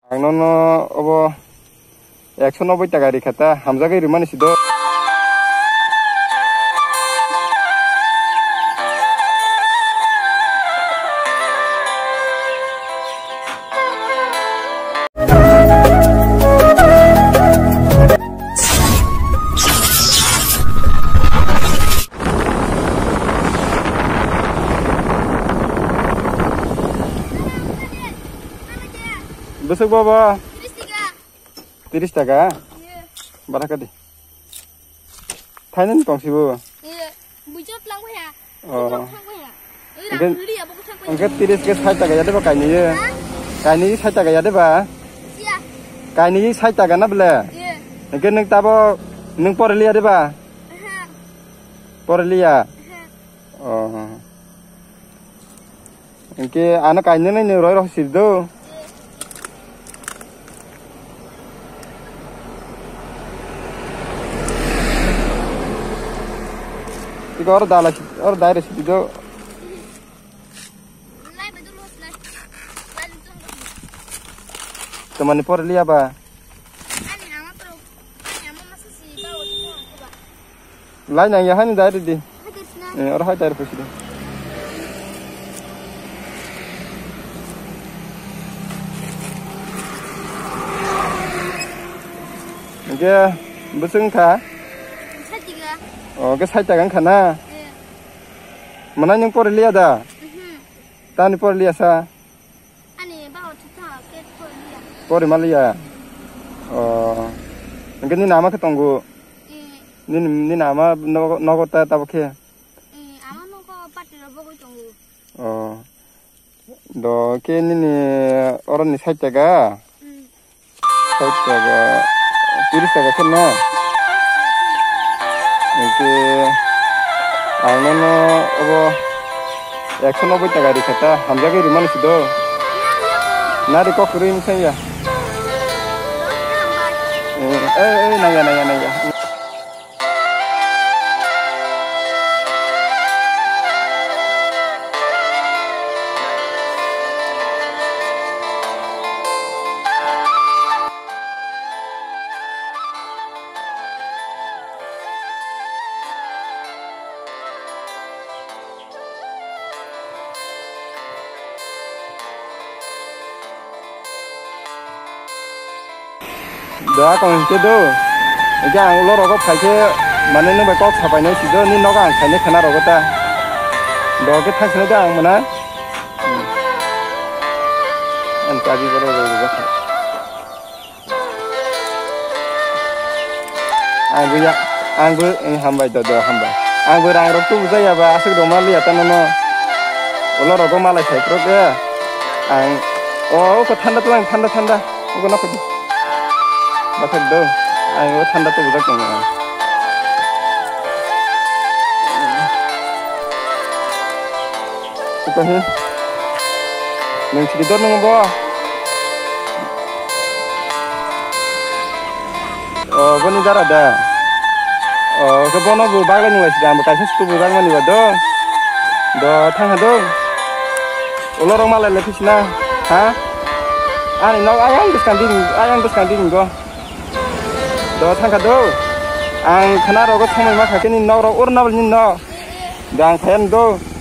आंनो अब 190 टाका रिखाता हामजागै रिमानि सिदो besok bawa 30 टाका berapa di Thailand kong sih bu enggak 30 ke 60 टाका jadi pakai ini kaini 60 टाका jadi ba kaini 60 टाका na bela enggak neng tabo neng porlia deh ba porlia oh enggak anak kaini neng roy sih do और दायरे से जो तो मैंने पर लिया बा लाइन नहीं है नहीं दायरे दी और हाई दायरे पे सीधे क्या बसंग था oh ke saya jangan kana mana yang porlia da tani porlia sa ani bawa tuta ke porlia pori malia oh mungkin ini nama ketunggu ini nama nogota tabke ama nogo pati robo ketunggu oh do ke ini orang ni saya jaga 30 टाका kena Oke, angno obo 190 टाका रिखाता हामजागै रिमानि सिदो नारि कखुरिन saya naya दा कौन से दो क्या आंगलो रोको फाइसे माने नों बेको सापाइनो सिदो नि नगा आं खाइने खाना रोगोता दगे थांसने दा आं मना आं काबि बरो रोगो आंबो हामबाय द हामबाय आंबो रां रक्तु बुजायाबा आसो दमा लिया तानो ओला रोगो मालाय साइप्रो दे आं को ठंडा ओगो ना फदि Bakit do? Ay, wala tanda to budak mo. Ito hin. Nang sigidor nang bo. Oh, boni darada. Oh, ke bono bu bagla ni wasi dam kai sestu bu bagma ni wado. Do thang do. Ulorong malai lepisna. Ha? Ani no ayang beskanding go. Do thangka do ang khana rogo thangmai ma khakeni no ro urna bal ni no dang khayan do